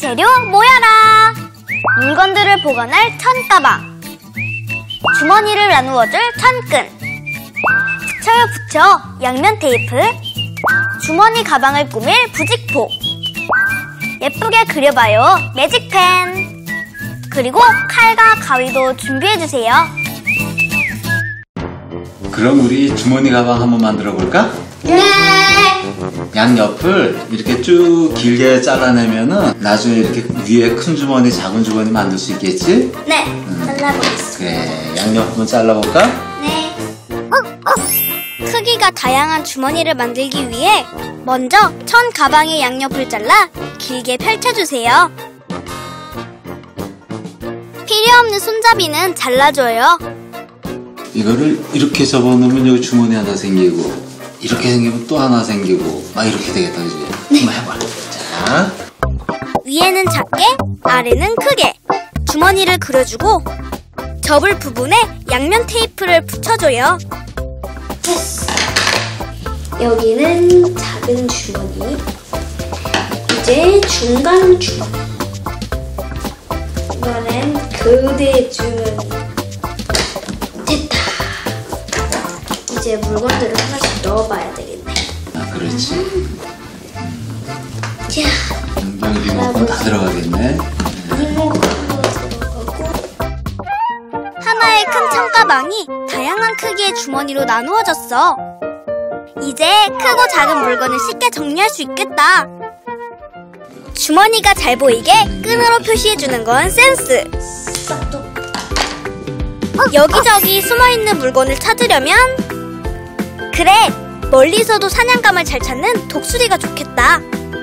재료 모여라! 물건들을 보관할 천가방, 주머니를 나누어줄 천끈, 붙여요 붙여 양면 테이프, 주머니 가방을 꾸밀 부직포, 예쁘게 그려봐요 매직펜, 그리고 칼과 가위도 준비해주세요. 그럼 우리 주머니 가방 한번 만들어 볼까? 네! 양옆을 이렇게 쭉 길게 잘라내면은 나중에 이렇게 위에 큰 주머니 작은 주머니 만들 수 있겠지? 네, 잘라보겠습니다. 그래, 양옆 한번 잘라볼까? 네. 크기가 다양한 주머니를 만들기 위해 먼저 천 가방의 양옆을 잘라 길게 펼쳐주세요. 필요 없는 손잡이는 잘라줘요. 이거를 이렇게 접어놓으면 여기 주머니 하나 생기고, 이렇게 생기면 또 하나 생기고, 막 이렇게 되겠다, 그지? 네. 한번 해봐. 자, 위에는 작게, 아래는 크게 주머니를 그려주고 접을 부분에 양면 테이프를 붙여줘요. 여기는 작은 주머니, 이제 중간 주머니, 이번엔 교대 주머니. 됐다. 이제 물건들을 하나씩 넣어봐야 되겠네. 아, 그렇지. 자, 양변 리모컨 다 들어가겠네. 리모컨도 들어가고. 하나의 큰 천가방이 다양한 크기의 주머니로 나누어졌어. 이제 크고 작은 물건을 쉽게 정리할 수 있겠다. 주머니가 잘 보이게 끈으로 표시해주는 건 센스. 여기저기 숨어있는 물건을 찾으려면, 그래, 멀리서도 사냥감을 잘 찾는 독수리가 좋겠다.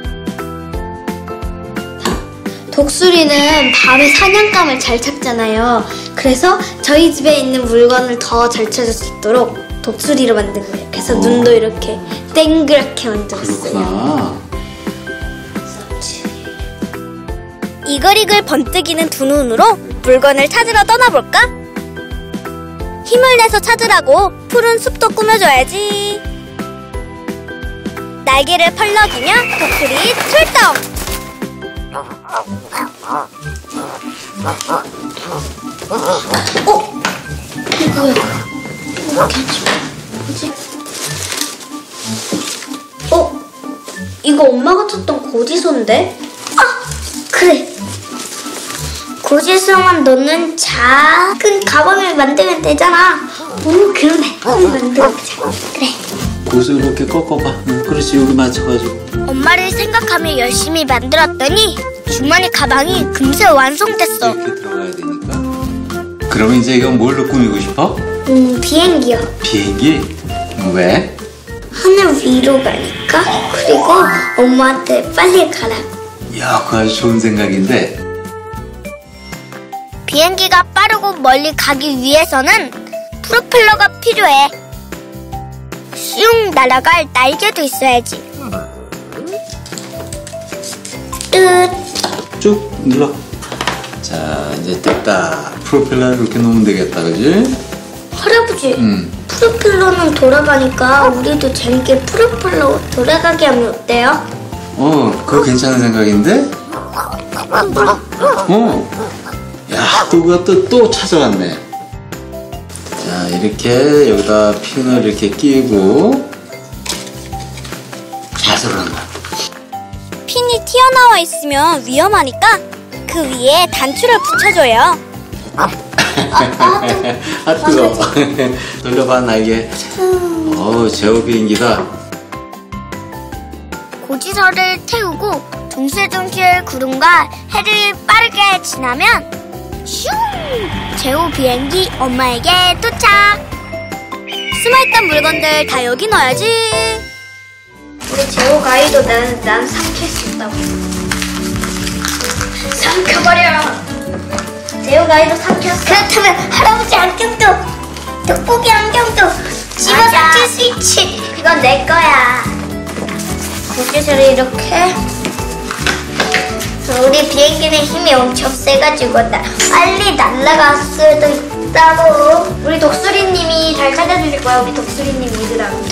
독수리는 밤에 사냥감을 잘 찾잖아요. 그래서 저희 집에 있는 물건을 더 잘 찾을 수 있도록 독수리로 만든 거예요. 그래서 눈도 이렇게 땡그랗게 만들었어요. 그렇구나. 이글이글 번뜩이는 두 눈으로 물건을 찾으러 떠나볼까? 힘을 내서 찾으라고 푸른 숲도 꾸며줘야지. 날개를 펄럭이며 독수리 출동! 이거야. 뭐지? 이거 엄마가 쳤던 고지서인데? 그래, 고지서만 넣는 작은 가방을 만들면 되잖아. 그러네. 만들어보자. 그래. 고슬 이렇게 꺾어봐. 응, 그렇지, 여기 맞춰가지고. 엄마를 생각하며 열심히 만들었더니 주머니 가방이 금세 완성됐어. 이렇게 들어가야 되니까. 그러면 이제 이건 뭘로 꾸미고 싶어? 비행기요. 비행기? 왜? 하늘 위로 가니까. 그리고 엄마한테 빨리 가라고. 야, 그거 아주 좋은 생각인데. 비행기가 빠르고 멀리 가기 위해서는 프로펠러가 필요해. 슝 날아갈 날개도 있어야지. 끝. 쭉 눌러. 자, 이제 됐다. 프로펠러를 이렇게 놓으면 되겠다, 그지? 할아버지, 응. 프로펠러는 돌아가니까 우리도 재밌게 프로펠러 돌아가게 하면 어때요? 그거 괜찮은 생각인데? 야, 또 그거 또 찾아왔네. 자, 이렇게 여기다 핀을 이렇게 끼고 자수한다. 핀이 튀어나와 있으면 위험하니까 그 위에 단추를 붙여줘요. 아, 뜨거워. 돌려봐, 날개. 제호 비행기다. 고지서를 태우고 둥실둥실 구름과 해를 빠르게 지나면 슝! 제호 비행기 엄마에게 도착! 숨어있던 물건들 다 여기 넣어야지. 우리 제호 가이도 난 삼킬 수 있다고. 삼켜버려. 제호 가이도 삼켰어. 그렇다면 할아버지 안경도, 떡볶이 안경도 집어 삼킬 수 있지. 그건 내 거야. 고지서를 이렇게. 우리 비행기는 힘이 엄청 세가지고 빨리 날아갈 수도 있다고. 우리 독수리님이 잘 찾아주실 거야. 우리 독수리님 믿으라고.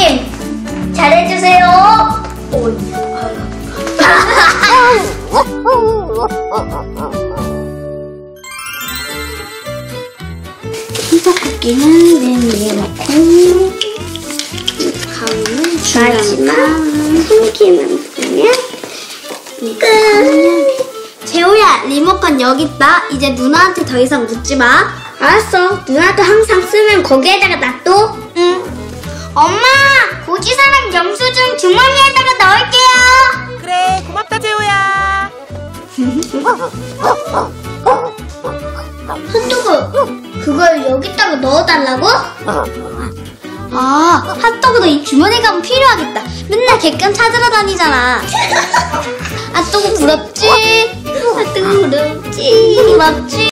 독수리님 잘해주세요. 피자 쿠키는 맨 위에 넣고 가운은 마지막 숨기만 보면 끝. 재호야, 리모컨 여기 있다. 이제 누나한테 더 이상 묻지 마. 알았어. 누나도 항상 쓰면 거기에다가 놔둬. 응. 엄마, 고지사랑 영수증 주머니에다가 넣을게요. 그래, 고맙다 재호야. 핫도그, 그걸 여기다가 넣어달라고? 아, 핫도그도 이 주머니 가면 필요하겠다. 맨날 객관 찾으러 다니잖아. 핫도그 부럽지? 핫도그 부럽지? 부럽지?